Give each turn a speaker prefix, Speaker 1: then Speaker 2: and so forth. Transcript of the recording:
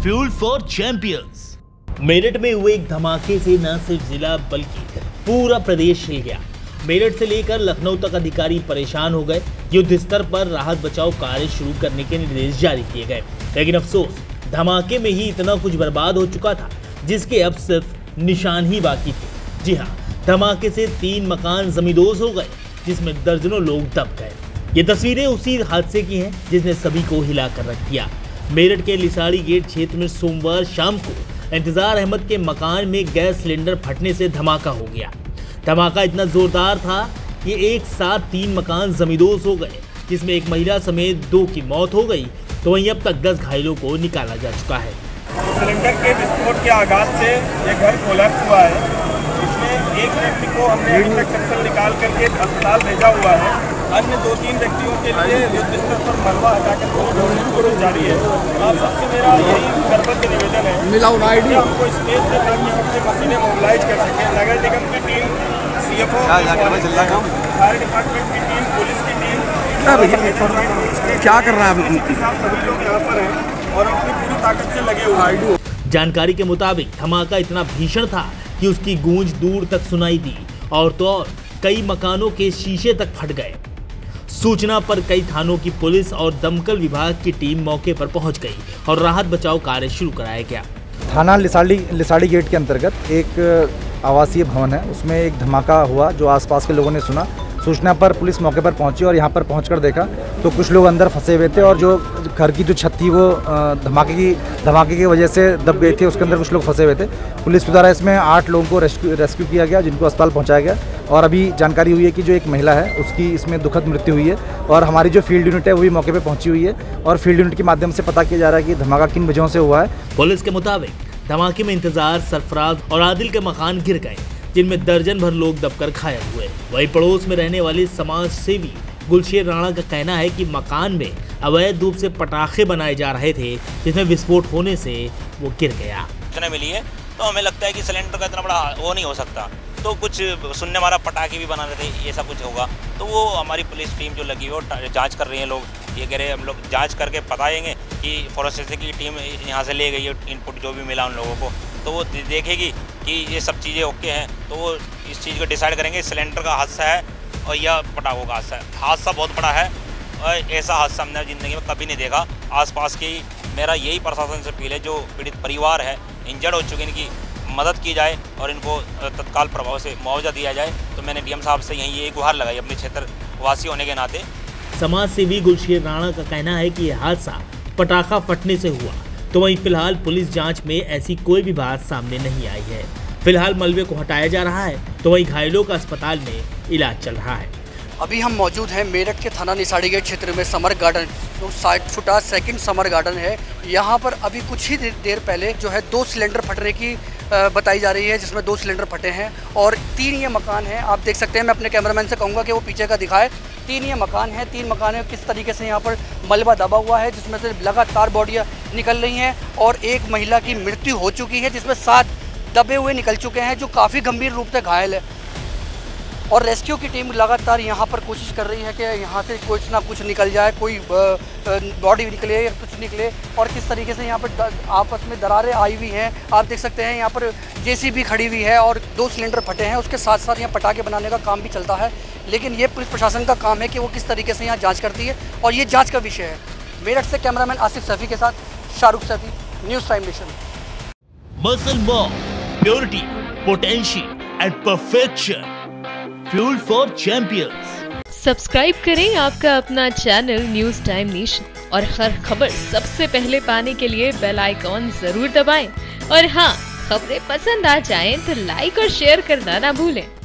Speaker 1: Fuel for champions. Meerut में हुए एक धमाके से न सिर्फ जिला बल्कि पूरा प्रदेश हिल गया। मेरठ से लेकर लखनऊ तक अधिकारी परेशान हो गए। युद्ध स्तर पर राहत बचाव कार्य शुरू करने के निर्देश जारी किए गए, लेकिन अफसोस धमाके में ही इतना कुछ बर्बाद हो चुका था जिसके अब सिर्फ निशान ही बाकी थे। जी हाँ, धमाके से 3 मकान जमींदोज हो गए जिसमें दर्जनों लोग दब गए। ये तस्वीरें उसी हादसे की हैं जिसने सभी को हिला कर रख दिया। मेरठ के लिसाड़ी गेट क्षेत्र में सोमवार शाम को इंतजार अहमद के मकान में गैस सिलेंडर फटने से धमाका हो गया। धमाका इतना जोरदार था कि एक साथ 3 मकान जमींदोज हो गए, जिसमें एक महिला समेत 2 की मौत हो गई, तो वहीं अब तक 10 घायलों को निकाला जा चुका है।
Speaker 2: सिलेंडर के विस्फोट के आगाज से ये घर कोलैप्स हुआ है। इसमें एक व्यक्ति को हमने अभी तक चप्पल निकाल करके अस्पताल भेजा हुआ है। अन्य 2-3 व्यक्तियों के लिए युद्ध स्तर पर मलबा हटाकर कोशिश जारी है। आप सबसे मेरा यही करबद्ध निवेदन है कि हमको स्पेस पे ताकि अपने मशीनें मोबिलाइज कर सकें। नगर निगम की टीम, CFO, फायर डिपार्टमेंट की टीम, पुलिस की टीम क्या कर रहा है, सभी लोग यहाँ पर हैं और अपनी पूरी ताकत से लगे हुए हैं।
Speaker 1: जानकारी के मुताबिक धमाका इतना भीषण था कि उसकी गूंज दूर तक सुनाई दी और तो और कई मकानों के शीशे तक फट गए। सूचना पर कई थानों की पुलिस और दमकल विभाग की टीम मौके पर पहुंच गई और राहत बचाव कार्य शुरू कराया गया।
Speaker 3: थाना लिसाड़ी गेट के अंतर्गत एक आवासीय भवन है, उसमें एक धमाका हुआ जो आसपास के लोगों ने सुना। सूचना पर पुलिस मौके पर पहुंची और यहाँ पर पहुंचकर देखा तो कुछ लोग अंदर फंसे हुए थे और जो घर की जो छत थी वो धमाके की वजह से दब गई थी। उसके अंदर कुछ लोग फंसे हुए थे। पुलिस के द्वारा इसमें 8 लोगों को रेस्क्यू किया गया, जिनको अस्पताल पहुंचाया गया और अभी जानकारी हुई है कि जो एक महिला है उसकी इसमें दुखद मृत्यु हुई है और हमारी जो फील्ड यूनिट है वो भी मौके पर पहुँची हुई है और फील्ड यूनिट के माध्यम से पता किया जा रहा है कि धमाका किन वजहों से हुआ है।
Speaker 1: पुलिस के मुताबिक धमाके में इंतजार, सरफराज और आदिल के मकान गिर गए, जिनमें दर्जन भर लोग दबकर घायल हुए। वहीं पड़ोस में रहने वाली समाज सेवी गुलशेर राणा का कहना है कि मकान में अवैध रूप से पटाखे बनाए जा रहे थे, जिसमें विस्फोट होने से वो गिर गया।
Speaker 4: सूचना मिली है तो हमें लगता है कि सिलेंडर का इतना बड़ा वो नहीं हो सकता, तो कुछ सुनने वाला पटाखे भी बना रहे थे, ये सब कुछ होगा। तो वो हमारी पुलिस टीम जो लगी है वो जाँच कर रही है। लोग ये कह रहे हैं हम लोग जाँच करके बताएंगे कि फॉरेंसिक की टीम यहाँ से ले गई है इनपुट जो भी मिला उन लोगों को, तो वो देखेगी कि ये सब चीज़ें ओके हैं, तो वो इस चीज़ को डिसाइड करेंगे सिलेंडर का हादसा है और या पटाखों का हादसा है। हादसा बहुत बड़ा है और ऐसा हादसा हमने ज़िंदगी में कभी नहीं देखा। आसपास की मेरा यही प्रशासन से अपील है, जो पीड़ित परिवार है, इंजर्ड हो चुके, इनकी मदद की जाए और इनको तत्काल प्रभाव से मुआवजा दिया जाए। तो मैंने DM साहब से यही ये गुहार लगाई अपने क्षेत्र वासी होने के नाते।
Speaker 1: समाज सेवी गुलशेर राणा का कहना है कि यह हादसा पटाखा फटने से हुआ, तो वहीं फिलहाल पुलिस जांच में ऐसी कोई भी बात सामने नहीं आई है। फिलहाल मलबे को हटाया जा रहा है, तो वहीं घायलों का अस्पताल में इलाज चल रहा है।
Speaker 5: अभी हम मौजूद हैं मेरठ के थाना लिसाड़ी गेट क्षेत्र में समर गार्डन, जो 60 फुटा सेकंड समर गार्डन है। यहाँ पर अभी कुछ ही देर पहले जो है 2 सिलेंडर फटने की बताई जा रही है, जिसमें 2 सिलेंडर फटे हैं और 3 ये मकान हैं। आप देख सकते हैं, मैं अपने कैमरामैन से कहूँगा कि वो पीछे का दिखाए। 3 ये मकान हैं। 3 मकान में किस तरीके से यहाँ पर मलबा दबा हुआ है, जिसमें से लगातार बॉडियाँ निकल रही हैं और एक महिला की मृत्यु हो चुकी है, जिसमें 7 दबे हुए निकल चुके हैं जो काफ़ी गंभीर रूप से घायल है। और रेस्क्यू की टीम लगातार यहाँ पर कोशिश कर रही है कि यहाँ से कुछ ना कुछ निकल जाए, कोई बॉडी निकले या कुछ निकले। और किस तरीके से यहाँ पर आपस में दरारें आई हुई हैं, आप देख सकते हैं। यहाँ पर JCB खड़ी हुई है और 2 सिलेंडर फटे हैं। उसके साथ साथ यहाँ पटाखे बनाने का काम भी चलता है, लेकिन ये पुलिस प्रशासन का काम है कि वो किस तरीके से यहाँ जाँच करती है और ये जाँच का विषय है। मेरठ से कैमरामैन आसिफ सैफी के साथ Shahrukh Saifi, news time nation.
Speaker 1: Muscle mall, purity, potential and perfection, fuel for champions.
Speaker 6: Subscribe करें आपका अपना चैनल न्यूज़ टाइम नेशन और हर खबर सबसे पहले पाने के लिए बेल आइकॉन जरूर दबाएं। और हाँ, खबरें पसंद आ जाएं तो लाइक और शेयर करना ना भूलें।